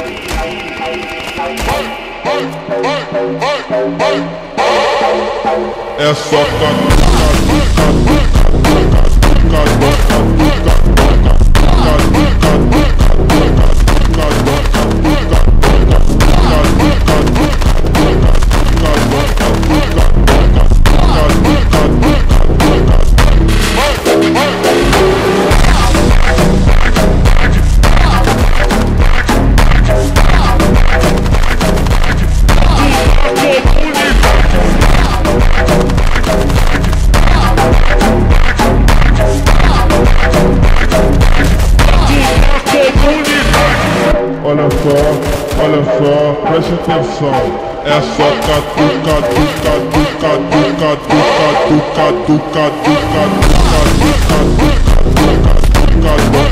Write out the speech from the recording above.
É só olha só, preste atenção. É só catuca, tuca, tuca, tuca, tuca, tuca, tuca, tuca, tuca, tuca, tuca, tuca, tuca, tuca,